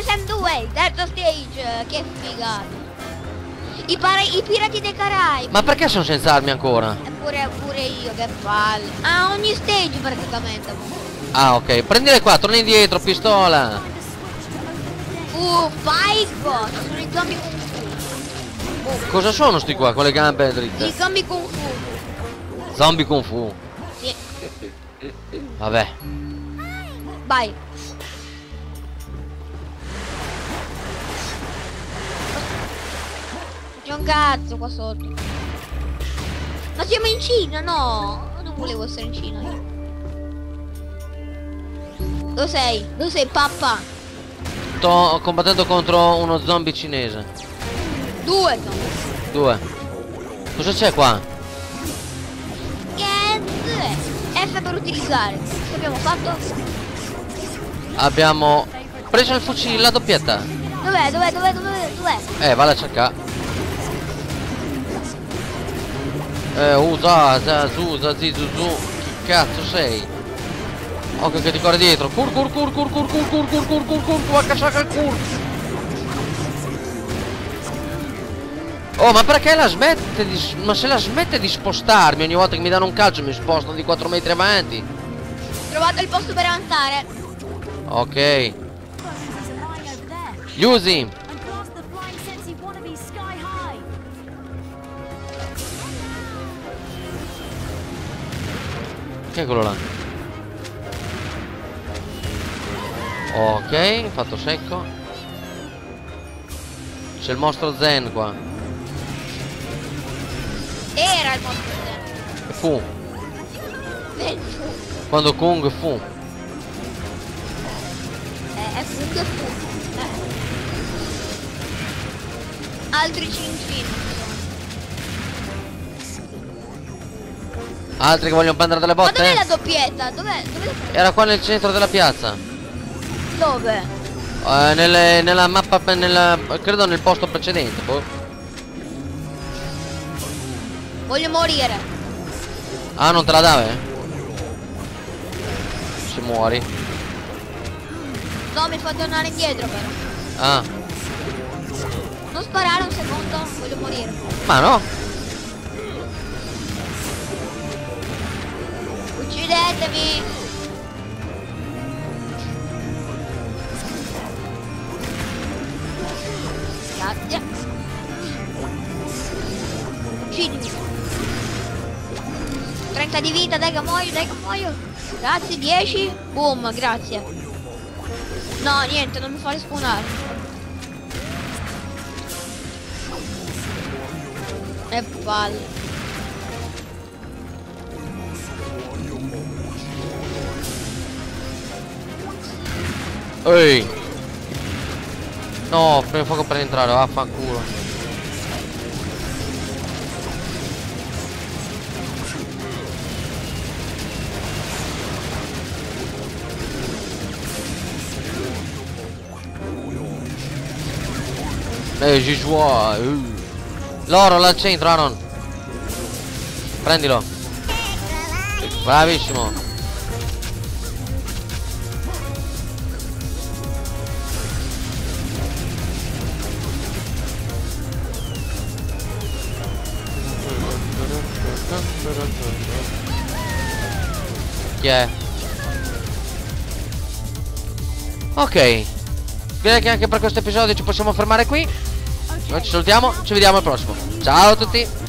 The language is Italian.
Sam 2, terzo stage, che figata. I pirati dei Caraibi. Ma perché sono senza armi ancora? Pure io, che palle. Ah, ogni stage praticamente. Ah, ok, prendile qua, torna indietro, pistola. Fight boss, sono i zombie kung fu. Cosa sono sti qua con le gambe dritte? I zombie kung fu. Zombie Kung Fu. Sì. Vabbè. Vai. C'è un cazzo qua sotto. Ma siamo in Cina, no? Non volevo essere in Cina io. Dove sei? Dove sei, papà? Sto combattendo contro uno zombie cinese. 2 zombie. 2. Cosa c'è qua? F per utilizzare. Che abbiamo fatto? Abbiamo preso il fucile, la doppietta. Dov'è? Vale a cercare. Usa, zizuzu. Chi cazzo sei? Occhio che ti corre dietro. Cur, cacciaca il cur. Oh, ma perché la smette di... Ma se la smette di spostarmi ogni volta che mi danno un calcio mi spostano di 4 metri avanti. Trovato il posto per avanzare. Ok. Gli usi. Che è quello là? Ok, fatto secco. C'è il mostro zen qua. Era il mostro zen. Fu. Fu. Quando Kung fu. È fu che fu. Altri cincini. Altri che vogliono prendere delle Ma botte? dov'è la doppietta? Dov'è? Era qua nel centro della piazza. Dove? Nella mappa, credo nel posto precedente. Boh. Voglio morire. Ah, non te la dave? Se muori. No, mi fa tornare indietro però. Ah. Non sparare un secondo, voglio morire. Ma no. Uccidetemi. Grazie. Uccidimi. 30 di vita, dai che muoio. Grazie, 10. Boom, grazie. No, niente, non mi fa respawnare. E palle. Ehi. No, prima fuoco per entrare, vaffanculo. Ci vuoi. L'oro là al centro, Aaron. Prendilo. Bravissimo. Chi è? Ok. Direi che anche per questo episodio ci possiamo fermare qui. Noi ci salutiamo, ci vediamo al prossimo. Ciao a tutti.